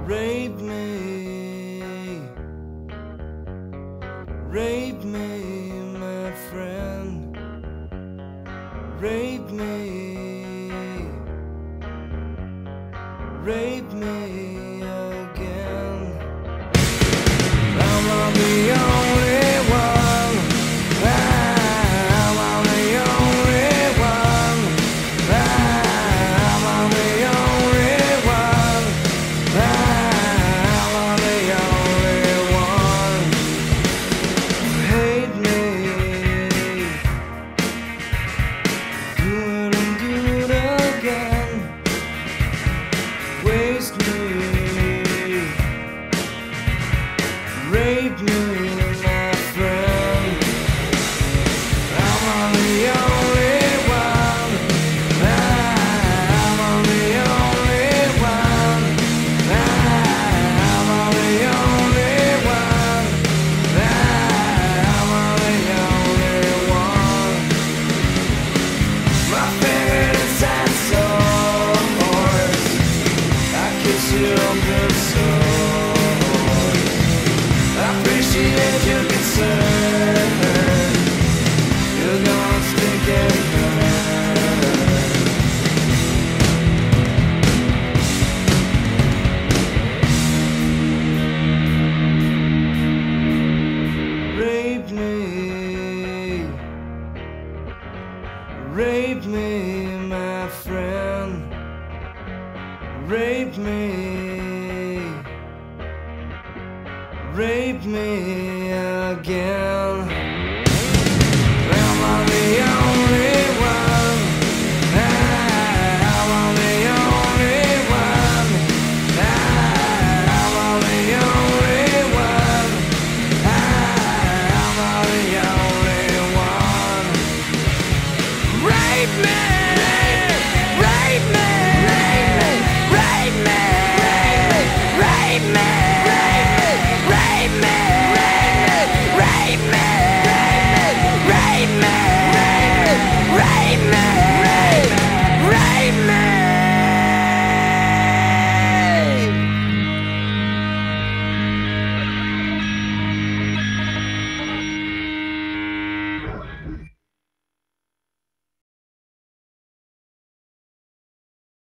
Rape me, rape me, my friend. Rape me, rape me again. I'm not the only one. I'm not the only one. I'm not the only one. I'm not the only one. Hate me. Do it and do it again. Waste me. Rape me, my friend. I'm on the only one. I'm on the only one. I'm on the only one. I'm on the only one. My finger inside sores. I kiss you on the sore. I appreciate your concern. You're gonna stick and burn. Rape me, rape me, my friend. Rape me, rape me again.